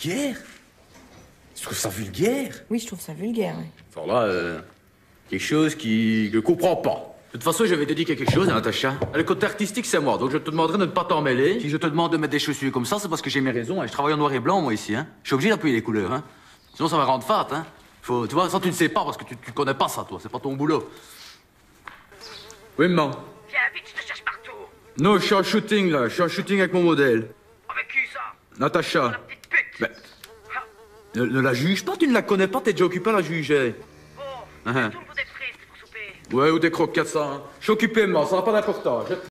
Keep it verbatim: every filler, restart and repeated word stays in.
Vulgaire? Tu trouves ça vulgaire? Oui, je trouve ça vulgaire, oui. Alors là, euh, quelque chose qui... que je comprends pas. De toute façon, j'avais te dit quelque chose, hein, Natacha. Le côté artistique, c'est moi, donc je te demanderai de ne pas t'en mêler. Si je te demande de mettre des chaussures comme ça, c'est parce que j'ai mes raisons, hein. Je travaille en noir et blanc, moi, ici, hein. Je suis obligé d'appuyer les couleurs, hein. Sinon, ça va rendre fat, hein. Faut, tu vois, ça, tu ne sais pas, parce que tu, tu connais pas ça, toi. C'est pas ton boulot. Oui, maman. Viens vite, je te cherche partout. Non, je suis en shooting, là. Je suis en shooting avec mon modèle. Avec qui, ça? Natacha. La petite pute. Ben, ne, ne la juge pas, tu ne la connais pas, t'es déjà occupé à la juger. Bon, Uh-huh. retourne pour des frites pour souper. Ouais, ou des croquettes, ça, hein. Je suis occupé, moi, ça n'a pas d'importance. Je-